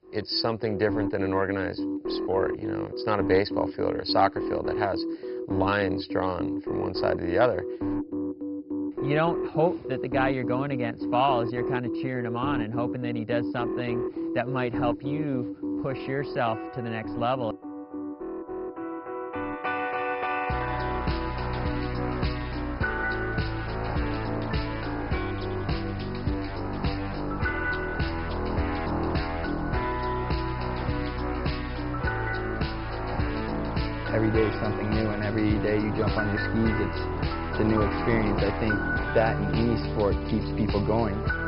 It's something different than an organized sport, you know. It's not a baseball field or a soccer field that has lines drawn from one side to the other. You don't hope that the guy you're going against falls. You're kind of cheering him on and hoping that he does something that might help you push yourself to the next level. Every day is something new, and every day you jump on your skis, it's a new experience. I think that in any sport keeps people going.